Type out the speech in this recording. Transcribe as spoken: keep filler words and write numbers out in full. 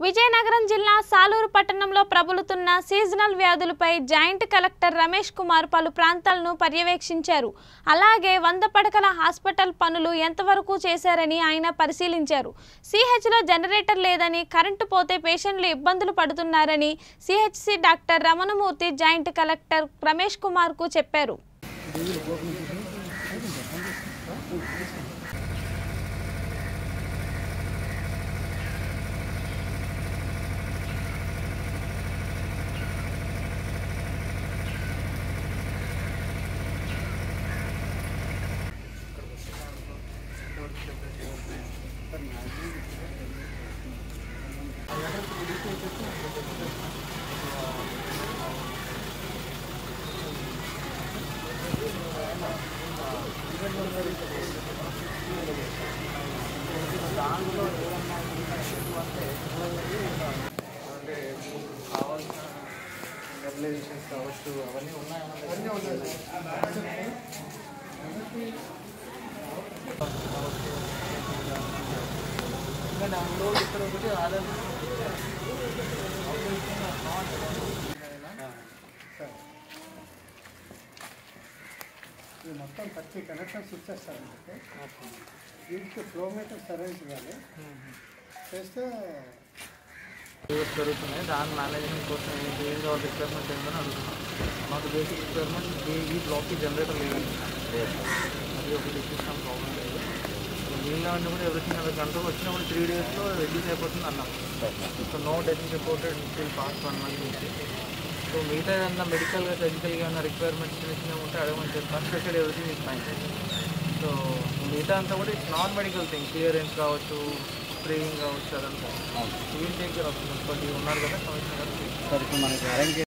విజయనగరం జిల్లా సాలూరు పట్టణంలో ప్రబలుతున్న సీజనల్ వ్యాధులపై జాయింట్ కలెక్టర్ రమేష్ కుమార్ పలు ప్రాంతాలను పర్యవేక్షించారు. అలాగే వంద పడకల హాస్పిటల్ పనులు ఎంతవరకు చేశారని ఆయన పరిశీలించారు. సిహెచ్లో జనరేటర్ లేదని, కరెంటు పోతే పేషెంట్లు ఇబ్బందులు పడుతున్నారని CHC doctor Ramanamurthy joint collector Ramesh కుమార్కు చెప్పారు. దాంట్లో ఏమన్నా అంటే అంటే కావాల్సిన రెగ్యులేషన్స్ కావచ్చు అవన్నీ ఉన్నాయన్నీ ఉన్నాయి. ఇంకా దాంట్లో ఇక్కడ ఒకటి ఆధార్ ఇది మొత్తం థర్టీ కనెక్షన్స్ ఇచ్చేస్తారంటే వీటికి ఫ్లోమీటర్స్ అరేంజ్ చేయాలి చేస్తే జరుగుతున్నాయి. దాని మేనేజ్మెంట్ కోసం ఏంటి ఏది కావాలి రిక్వైర్మెంట్ ఏంటని అడుగుతున్నాం. మాకు బేసిక్ రిక్వైర్మెంట్ ఈ బ్లాక్కి జనరేటర్ లేదండి, అది ఒకటి ఇప్పిస్తాం, ప్రాబ్లం లేదు. నీళ్ళు అంటే కూడా ఎవ్రీథింగ్ అలా కంట్రోల్ వచ్చినప్పుడు త్రీ డేస్లో రెడ్యూస్ అయిపోతుంది అన్నాం. So no death reported still past one month నుంచి. సో మిగతా ఏదన్నా మెడికల్గా సర్జికల్గా ఏమైనా రిక్వైర్మెంట్స్ చిన్న చిన్నగా ఉంటే అడగమని చెప్పాను. Special everything is fine. So మిగతా అంతా కూడా it's non medical thing, clearance కావచ్చు, స్ప్రేయింగ్ కావచ్చు, అదంతా వీళ్ళు టేక్ కేర్ ఆఫ్. ఉన్నారు కదా కమిషనర్ గారు.